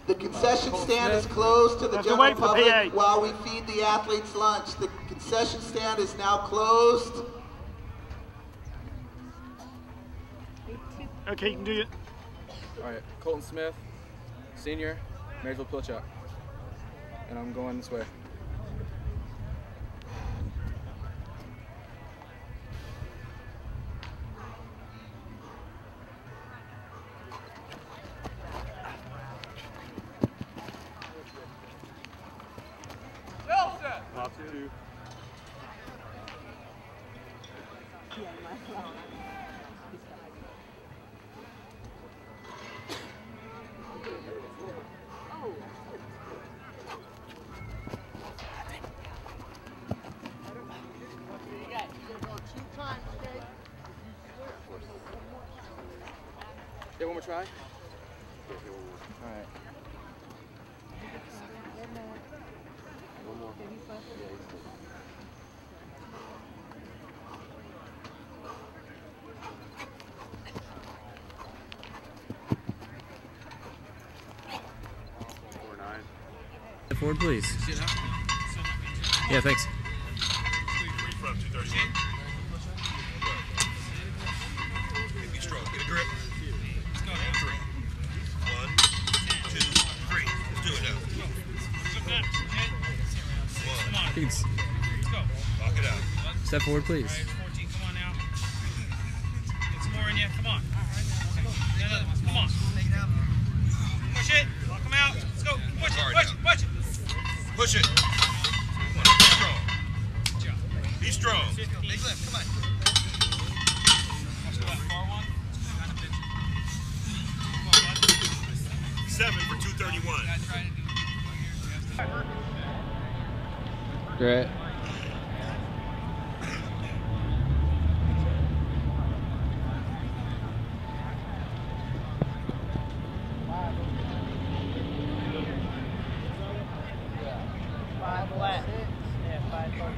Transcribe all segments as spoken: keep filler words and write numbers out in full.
The concession stand is closed to the general public while we feed the athletes lunch. The concession stand is now closed. Okay, you can do it. All right, Colton Smith, senior, Marysville Pilchuck. And I'm going this way. Lots of two. Yeah, one more try? All right. One more. Four nine. Forward, please. Yeah, thanks. Be strong. Get a grip. Let's go. And three. One, two, three. Let's do it now. One. Let's go. Lock it out. Step forward, please. All right, fourteen, come on now. Get some more in you. Come on. Come on. Push it. Lock them out. Let's go. Push it. Push it. Push it. Push it. Come on. Be strong. Good job. Be strong. Big lift. Come on. Let's go that far one. Kind of pitch it. Come on, bud. Seven for two thirty-one. Guys, try to do it. Great. Five flat. Yeah, five flat.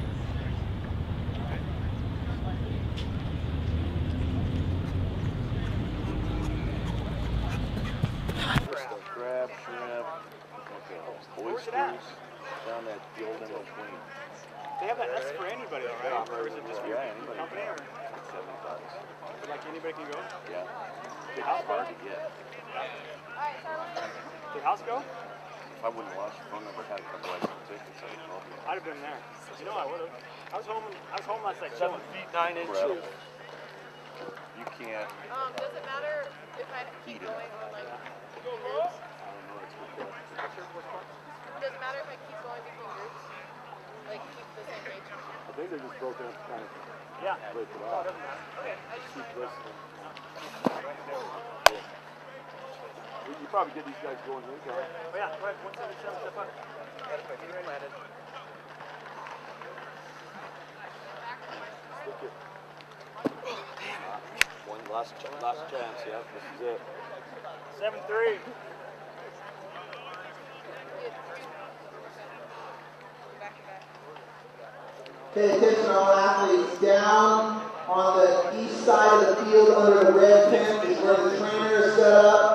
Crab, shrimp, oysters, down that the old in between. They have that S for anybody, though, right? Or is it just for your Yeah, anybody. company? Or? Seventy bucks. Like anybody can go? Yeah. Did House go? Hard to get. Did House go? If I wouldn't lost your phone number, had a couple extra tickets, I'd have called you. I'd have been there. You know I would have. I was home. I was home last night. Seven feet nine inches. You can't. Um, does it matter if I keep going on like groups? I don't know. It's good. Does it matter if I keep going between groups? Like keep the same age? I think they just broke it up to kind of Yeah. break it Oh, it off. doesn't matter. Okay. I just Keep wanted to- listening. You probably get these guys going here, guys. Oh yeah. Go ahead. one seventy-seven. Step up. Stick it. One last, ch last chance, yeah. This is it. Seven three. Pay attention, all athletes. Down on the east side of the field under the red tent is where the trainer is set up.